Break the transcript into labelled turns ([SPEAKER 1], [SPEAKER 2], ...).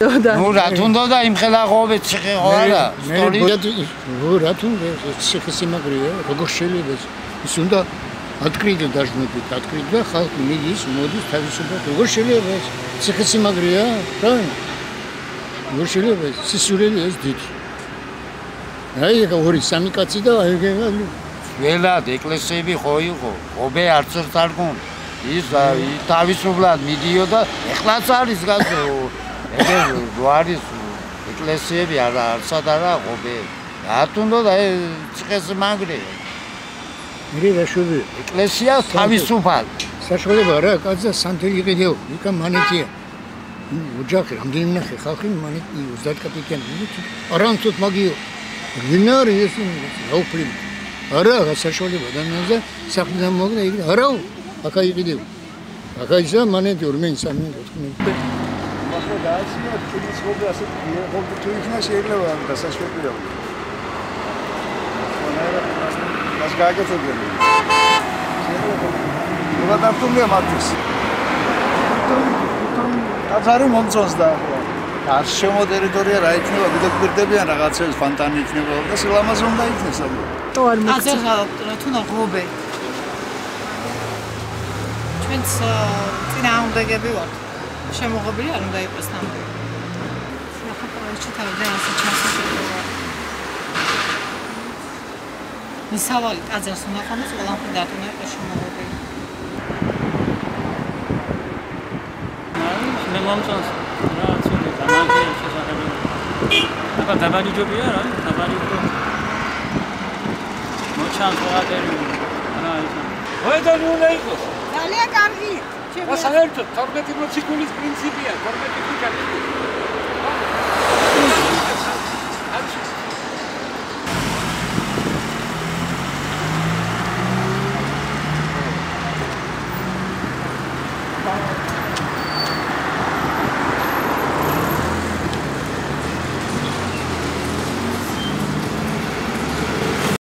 [SPEAKER 1] ნუ რა თუნდოდა იმ ხელაღობე ციხე ხო არა?
[SPEAKER 2] სტორი რა თუნდა ციხესიმაგრეა, როგორ შეიძლება ის უნდა открыть должны быть открыть და ხალხი მიდის მოდის თავისუფლად როგორ შეიძლება ეს ციხესიმაგრეა правильно როგორ შეიძლება სისულელი ეს დიდი აი ეგ ორი სამი კაცი და აი
[SPEAKER 1] ველად ეკლესიები ხო იყო ობე არც არ გონ ის თავისუფლად მიდიოდა ეხლაც არის გასო ეგ არის ეკლესიები არცად არა ობე რატუნდო და ციხესიმაგრე
[SPEAKER 2] მირეშუბი
[SPEAKER 1] ეკლესია თავისუფალ
[SPEAKER 2] საშუალება რა კაცი სანთელი იყიდეო იქა მანეთია ოჯახი რამდენი ნახე ხალხი მანეთი 30 კაპიკიანი არანცოთ მაგიო ვინარი ეს აუფლი არა საშუალება დანაზე საფრთხე მოგდა იქ არა აკა იყიდეო აკა ისა მანეთი ორმენ სამი თქვი
[SPEAKER 3] ახლა დააცინო თვითონ ხობი ასე ხობი თუ იქნა შეიძლება დასაშვებია Das gagătăgări. Nu dar tu mi-am atins. Ați მომწონს და არ შემოდერიტორია რა იქნება, ვიდეკვირდებიან რაღაცებს, ფანტანი იქნება და სილამაზე უნდა იქნეს ამ.
[SPEAKER 4] თუ არ მოხდა.
[SPEAKER 5] აზერღალა თუ ნაღობე. ჩვენც წინააღმდეგები ვართ. შემოღობილი არ უნდა იყოს ნამდვილად. ახლა პროექტში თავიდან ასე ჩასწრება. მისავალი ტაძარს უნდა ხომოს ყველაფერი დატონა იყო შემოღობილი.
[SPEAKER 6] მე მომწონს რა ცოტა დამაგია შესაძლებელი. აბა დაბალი ჯობია რა, დაბალი ჯო. მოჩანს ვადერი. რა ის. ვედა ნუ უნდა იყოს.
[SPEAKER 5] ძალიან კარგი.
[SPEAKER 6] და საერთოდ 12 მოციქულის პრინციპია, 12 ფიქარი.